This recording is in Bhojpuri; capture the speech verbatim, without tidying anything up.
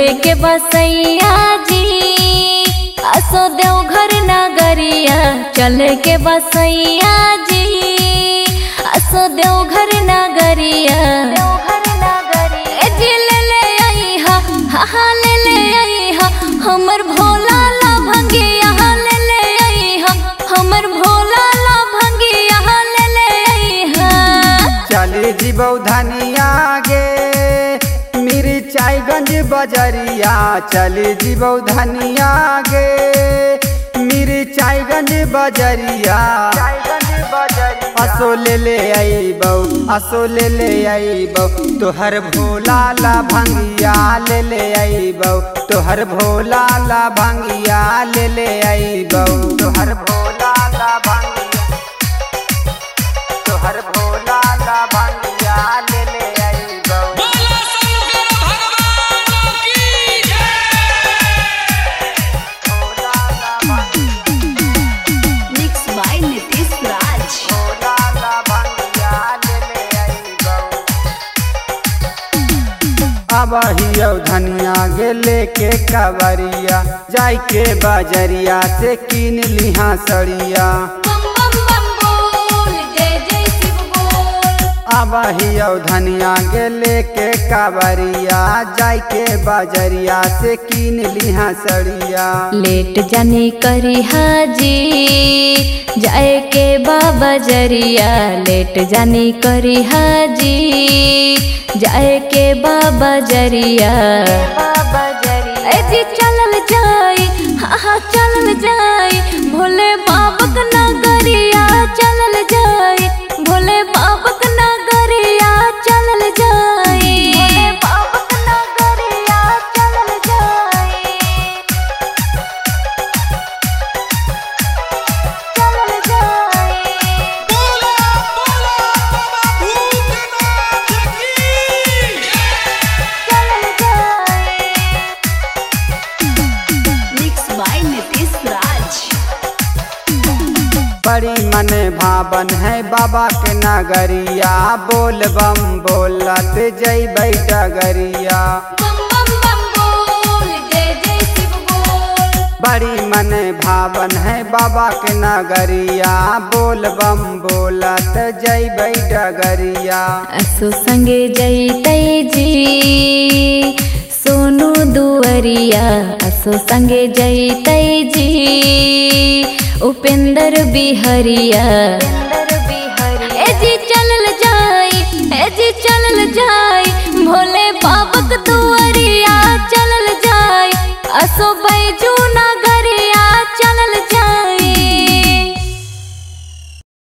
के बसैया जी असो देवघर नगरिया चले के बसैया जी असो देवघर नगरिया जी ले ले आई हा हा ले ले आई हा हमर भोला ला भंगिया ले ले आई हा हमर भोला ला भंगिया ले ले आई हा। चली जीबौ धनिया गे मिर्चाईगंज बजरिया चली जीबौ धनिया गे मिर्चाईगंज बजरिया असो ले ले आईबौ असो ले ले आईबौ तोहर भोला ला भंगिया ले ले आईबौ तोहर भोला ला भंगिया ले ले आईबौ तोहर भोला ला भंगिया तोहर भोला ला भंगिया ले ले आईबौ। अब हियो धनिया गे लेके कवरिया जाय के बजरिया से कीन लिहा सड़िया अब हियो धनिया गे लेके कवरिया जाय के बजरिया से कीन लिहा सड़िया। लेट जानी करी हाजी जाए के बाबा जरिया लेट जानी करी हाजी जाए के बाबा जरिया जी चलल जाई हाँ चलल जाई भोले बाबा का नगरिया चलल जाई भोले बाबा का नगरिया चलल जाई भोले बाबा का नगरिया चलल जाई चलल जाई। बड़ी मन भावन है बाबा के नगरिया बोल बम बोलत जय डगरिया बड़ी मन भावन है बाबा के नगरिया बोल बम बोलत जय डगरिया। असो संगे जैतै जी सोनू दुअरिया असो संगे जैतै जी उपेंद्र बिहरिया ए जी चलल जाई ए जी चलल जाई भोले बाबा का दुअरिया चलल जाई असो